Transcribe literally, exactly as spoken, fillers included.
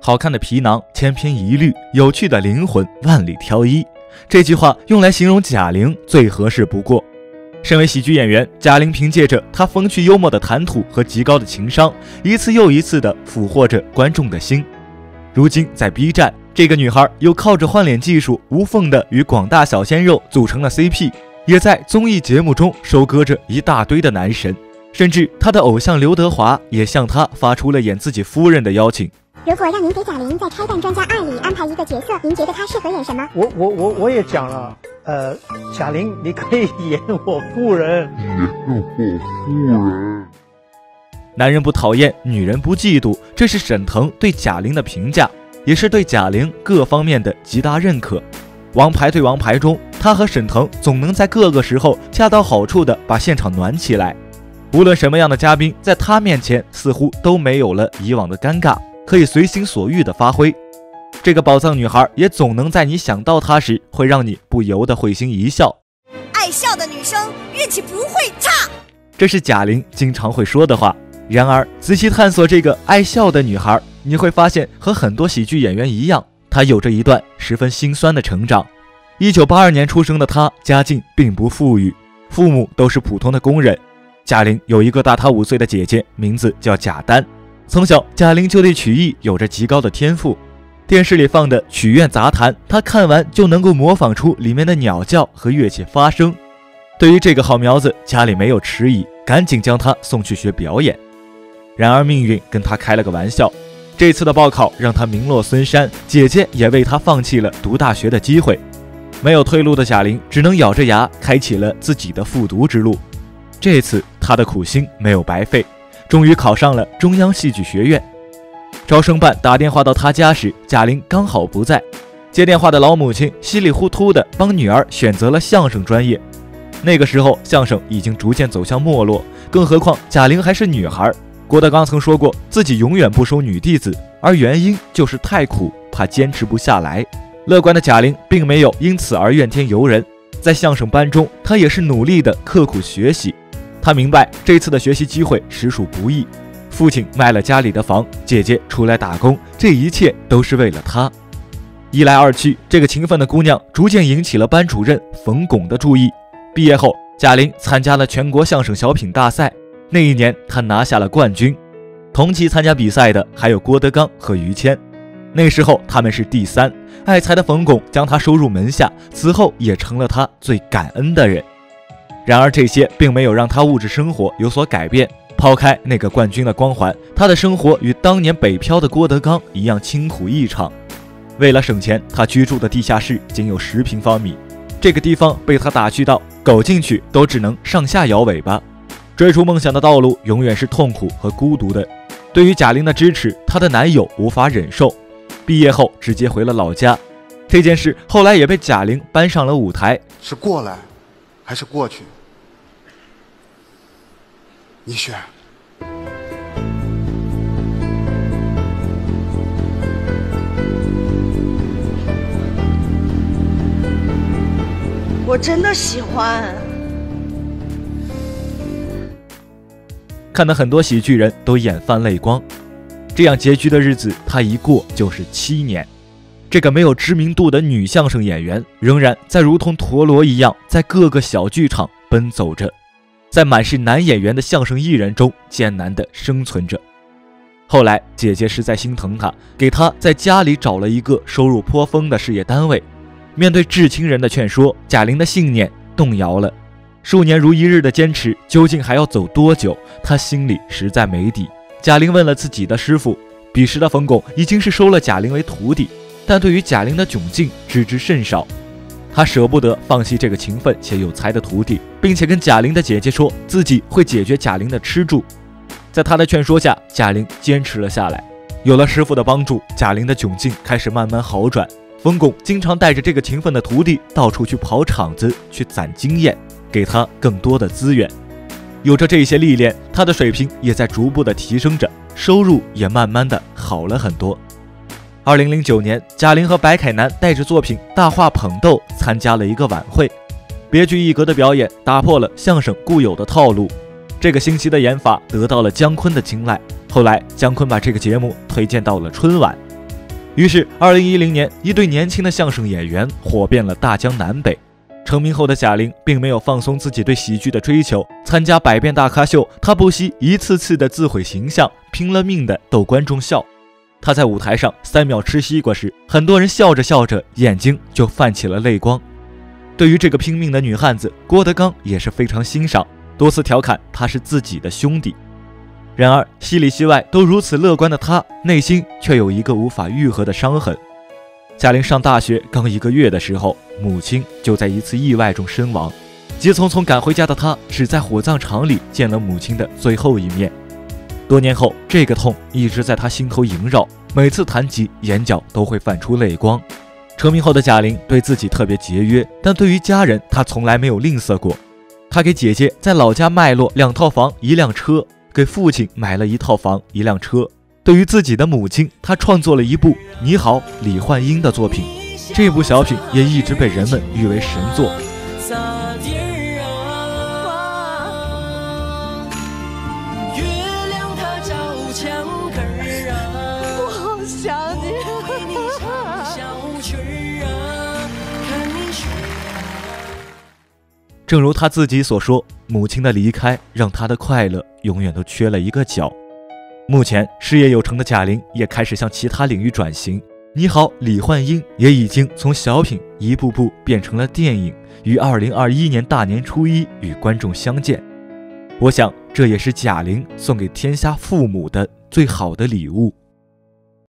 好看的皮囊千篇一律，有趣的灵魂万里挑一。这句话用来形容贾玲最合适不过。身为喜剧演员，贾玲凭借着她风趣幽默的谈吐和极高的情商，一次又一次地俘获着观众的心。如今在 B 站，这个女孩又靠着换脸技术无缝地与广大小鲜肉组成了 C P， 也在综艺节目中收割着一大堆的男神，甚至她的偶像刘德华也向她发出了演自己夫人的邀请。 如果让您给贾玲在拆弹专家二里安排一个角色，您觉得她适合演什么？ 我我我我也讲了，呃，贾玲，你可以演我夫人，演我夫人。 男人不讨厌，女人不嫉妒，这是沈腾对贾玲的评价，也是对贾玲各方面的极大认可。王牌对王牌中，他和沈腾总能在各个时候恰到好处地把现场暖起来。无论什么样的嘉宾，在他面前似乎都没有了以往的尴尬，可以随心所欲地发挥。这个宝藏女孩也总能在你想到她时，会让你不由得会心一笑。 爱笑的女生运气不会差， 这是贾玲经常会说的话。然而仔细探索这个爱笑的女孩，你会发现和很多喜剧演员一样，她有着一段十分心酸的成长。一九八二年出生的她，家境并不富裕，父母都是普通的工人。贾玲有一个大她五岁的姐姐，名字叫贾丹。从小贾玲就对曲艺有着极高的天赋，电视里放的曲苑杂谈，她看完就能够模仿出里面的鸟叫和乐器发声。对于这个好苗子，家里没有迟疑，赶紧将她送去学表演。然而命运跟她开了个玩笑，这次的报考让她名落孙山，姐姐也为她放弃了读大学的机会。没有退路的贾玲只能咬着牙开启了自己的复读之路。这次她的苦心没有白费，终于考上了中央戏剧学院。招生办打电话到她家时，贾玲刚好不在。接电话的老母亲稀里糊涂地帮女儿选择了相声专业。那个时候相声已经逐渐走向没落，更何况贾玲还是女孩。郭德纲曾说过自己永远不收女弟子，而原因就是太苦，怕坚持不下来。乐观的贾玲并没有因此而怨天尤人，在相声班中，她也是努力的刻苦学习。她明白这次的学习机会实属不易，父亲卖了家里的房，姐姐出来打工，这一切都是为了她。一来二去，这个勤奋的姑娘逐渐引起了班主任冯巩的注意。毕业后，贾玲参加了全国相声小品大赛，那一年她拿下了冠军。同期参加比赛的还有郭德纲和于谦，那时候他们是第三。爱才的冯巩将她收入门下，此后也成了她最感恩的人。然而这些并没有让她物质生活有所改变，抛开那个冠军的光环，她的生活与当年北漂的郭德纲一样清苦异常。为了省钱，她居住的地下室仅有十平方米，这个地方被她打趣到狗进去都只能上下摇尾巴。追逐梦想的道路永远是痛苦和孤独的。对于贾玲的支持，她的男友无法忍受，毕业后直接回了老家。这件事后来也被贾玲搬上了舞台。 是过来还是过去？你选。 我真的喜欢。 看得很多喜剧人都眼泛泪光。这样拮据的日子，她一过就是七年。这个没有知名度的女相声演员，仍然在如同陀螺一样，在各个小剧场奔走着，在满是男演员的相声艺人中艰难地生存着。后来，姐姐实在心疼她，给她在家里找了一个收入颇丰的事业单位。面对至亲人的劝说，贾玲的信念动摇了。数年如一日的坚持，究竟还要走多久？她心里实在没底。贾玲问了自己的师傅，彼时的冯巩已经是收了贾玲为徒弟，但对于贾玲的窘境知之甚少。他舍不得放弃这个勤奋且有才的徒弟，并且跟贾玲的姐姐说自己会解决贾玲的吃住。在他的劝说下，贾玲坚持了下来。有了师傅的帮助，贾玲的窘境开始慢慢好转。冯巩经常带着这个勤奋的徒弟到处去跑场子，去攒经验，给他更多的资源。有着这些历练，他的水平也在逐步的提升着，收入也慢慢的好了很多。二零零九年，贾玲和白凯南带着作品《大话捧逗》参加了一个晚会，别具一格的表演打破了相声固有的套路。这个新奇的演法得到了姜昆的青睐，后来姜昆把这个节目推荐到了春晚。 于是二零一零年，一对年轻的相声演员火遍了大江南北。成名后的贾玲并没有放松自己对喜剧的追求，参加百变大咖秀，她不惜一次次的自毁形象，拼了命的逗观众笑。她在舞台上三秒吃西瓜时，很多人笑着笑着眼睛就泛起了泪光。对于这个拼命的女汉子，郭德纲也是非常欣赏，多次调侃她是自己的兄弟。然而戏里戏外都如此乐观的她，内心却有一个无法愈合的伤痕。贾玲上大学刚一个月的时候，母亲就在一次意外中身亡。急匆匆赶回家的她，只在火葬场里见了母亲的最后一面。多年后，这个痛一直在她心头萦绕，每次谈及，眼角都会泛出泪光。成名后的贾玲对自己特别节约，但对于家人，她从来没有吝啬过。她给姐姐在老家卖落两套房一辆车，给父亲买了一套房一辆车。对于自己的母亲，她创作了一部《你好，李焕英》的作品，这部小品也一直被人们誉为神作。正如他自己所说，母亲的离开让他的快乐永远都缺了一个角。目前事业有成的贾玲也开始向其他领域转型，你好，李焕英也已经从小品一步步变成了电影，于二零二一年大年初一与观众相见。我想这也是贾玲送给天下父母的最好的礼物。